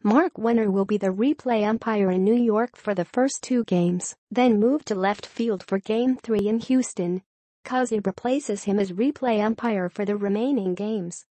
Mark Wegner will be the replay umpire in New York for the first 2 games, then move to left field for Game 3 in Houston. Cuzzi replaces him as replay umpire for the remaining games.